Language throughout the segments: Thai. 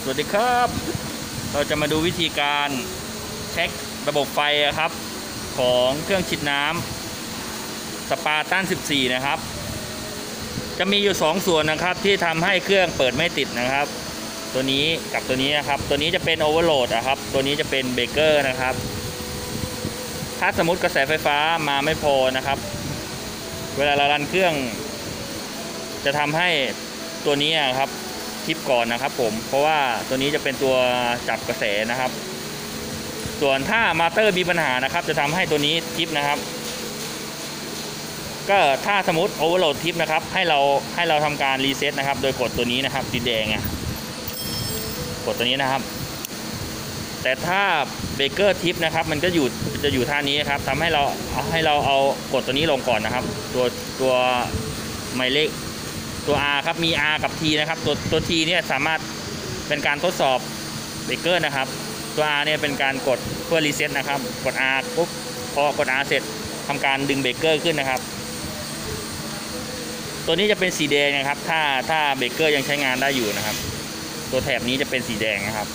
วัสดีครับเราจะมาดูวิธีการเช็คระบบไฟครับของเครื่องฉีดน้ำสปาร์ตัน14นะครับจะมีอยู่2ส่วนนะครับที่ทำให้เครื่องเปิดไม่ติดนะครับตัวนี้กับตัวนี้นะครับตัวนี้จะเป็นโอเวอร์โหลดนะครับตัวนี้จะเป็นเบรกเกอร์นะครับถ้าสมมติกระแสไฟฟ้ามาไม่พอนะครับเวลาเรารันเครื่องจะทำให้ตัวนี้ครับทิปก่อนนะครับผมเพราะว่าตัวนี้จะเป็นตัวจับกระแสนะครับส่วนถ้ามอเตอร์มีปัญหานะครับจะทำให้ตัวนี้ทิปนะครับก็ถ้าสมมติโอเวอร์โหลดทิปนะครับให้เราทำการรีเซ็ตนะครับโดยกดตัวนี้นะครับสีแดงกดตัวนี้นะครับแต่ถ้าเบรกเกอร์ทิปนะครับมันก็จะอยู่ท่านี้ครับทำให้เราเอากดตัวนี้ลงก่อนนะครับตัวหมายเลขตัว R ครับมี R กับ T นะครับตัว T เนี่ยสามารถเป็นการทดสอบเบรกเกอร์นะครับตัว R เนี่ยเป็นการกดเพื่อรีเซ็ตนะครับกด R ปุ๊บพอกด R เสร็จทำการดึงเบรกเกอร์ขึ้นนะครับตัวนี้จะเป็นสีแดงนะครับถ้าเบรกเกอร์ยังใช้งานได้อยู่นะครับตัวแถบนี้จะเป็นสีแดงนะครับ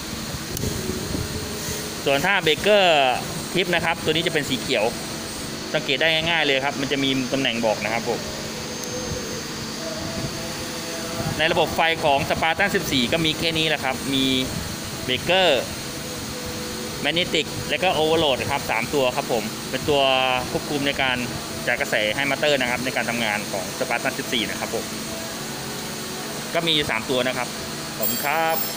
ส่วนถ้าเบรกเกอร์ทิปนะครับตัวนี้จะเป็นสีเขียวสังเกตได้ง่ายๆเลยครับมันจะมีตำแหน่งบอกนะครับผมในระบบไฟของสปาร์ตัน14ก็มีแค่นี้แหละครับมีเบรกเกอร์แมกเนติกและก็โอเวอร์โหลดครับ3ตัวครับผมเป็นตัวควบคุมในการจ่ายกระแสให้มอเตอร์นะครับในการทำงานของสปาร์ตัน14นะครับผมก็มี3ตัวนะครับขอบคุณครับ